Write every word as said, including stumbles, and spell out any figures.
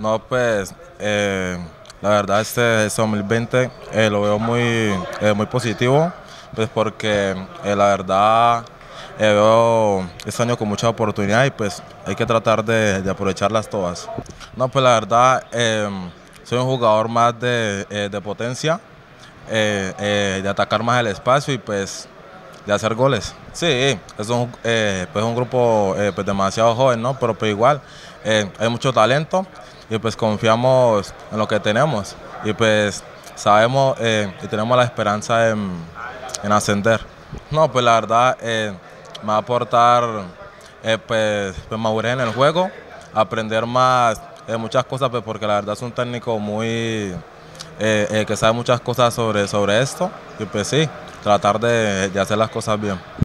No, pues eh, la verdad este, este dos mil veinte eh, lo veo muy, eh, muy positivo, pues porque eh, la verdad eh, veo este año con mucha oportunidad y pues hay que tratar de, de aprovecharlas todas. No, pues la verdad eh, soy un jugador más de, eh, de potencia, eh, eh, de atacar más el espacio y pues de hacer goles. Sí, es un, eh, pues un grupo eh, pues demasiado joven, ¿no? Pero pues igual eh, hay mucho talento y pues confiamos en lo que tenemos y pues sabemos eh, y tenemos la esperanza en, en ascender. No, pues la verdad eh, me va a aportar eh, pues, pues madurez en el juego, aprender más eh, muchas cosas, pues porque la verdad es un técnico muy eh, eh, que sabe muchas cosas sobre, sobre esto y pues sí, tratar de, de hacer las cosas bien.